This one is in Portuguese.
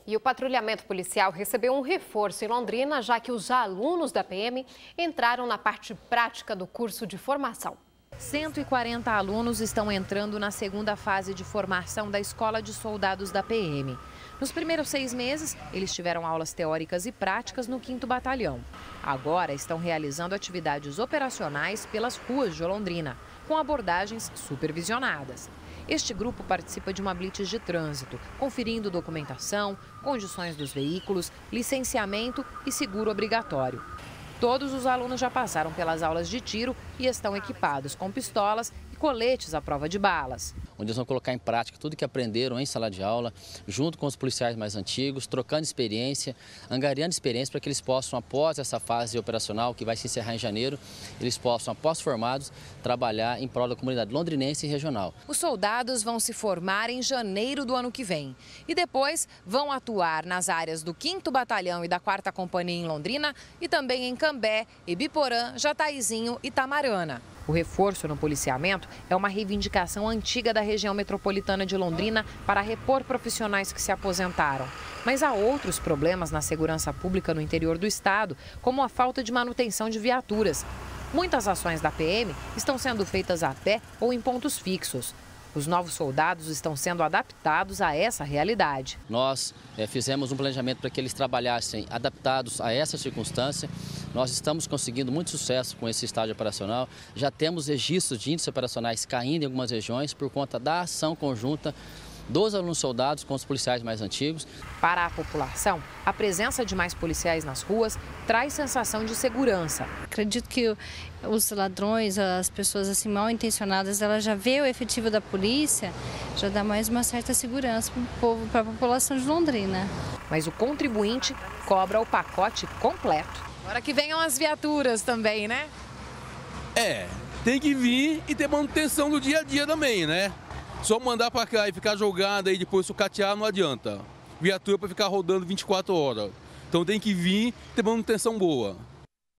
E o patrulhamento policial recebeu um reforço em Londrina, já que os alunos da PM entraram na parte prática do curso de formação. 140 alunos estão entrando na segunda fase de formação da Escola de Soldados da PM. Nos primeiros 6 meses, eles tiveram aulas teóricas e práticas no 5º Batalhão. Agora estão realizando atividades operacionais pelas ruas de Londrina, com abordagens supervisionadas. Este grupo participa de uma blitz de trânsito, conferindo documentação, condições dos veículos, licenciamento e seguro obrigatório. Todos os alunos já passaram pelas aulas de tiro e estão equipados com pistolas e coletes à prova de balas. Onde eles vão colocar em prática tudo que aprenderam em sala de aula, junto com os policiais mais antigos, trocando experiência, angariando experiência para que eles possam, após essa fase operacional, que vai se encerrar em janeiro, eles possam, após formados, trabalhar em prol da comunidade londrinense e regional. Os soldados vão se formar em janeiro do ano que vem e depois vão atuar nas áreas do 5º Batalhão e da 4ª Companhia em Londrina e também em Cambé, Ibiporã, Jataizinho e Tamarana. O reforço no policiamento é uma reivindicação antiga da região metropolitana de Londrina para repor profissionais que se aposentaram. Mas há outros problemas na segurança pública no interior do estado, como a falta de manutenção de viaturas. Muitas ações da PM estão sendo feitas a pé ou em pontos fixos. Os novos soldados estão sendo adaptados a essa realidade. Nós fizemos um planejamento para que eles trabalhassem adaptados a essa circunstância. Nós estamos conseguindo muito sucesso com esse estágio operacional. Já temos registros de índices operacionais caindo em algumas regiões por conta da ação conjunta dos alunos soldados com os policiais mais antigos. Para a população, a presença de mais policiais nas ruas traz sensação de segurança. Acredito que os ladrões, as pessoas assim mal intencionadas, elas já vê o efetivo da polícia, já dá mais uma certa segurança para o povo, para a população de Londrina. Mas o contribuinte cobra o pacote completo. Agora que venham as viaturas também, né? Tem que vir e ter manutenção do dia a dia também, né? Só mandar para cá e ficar jogada e depois sucatear não adianta. Viatura para ficar rodando 24 horas. Então tem que vir e ter manutenção boa.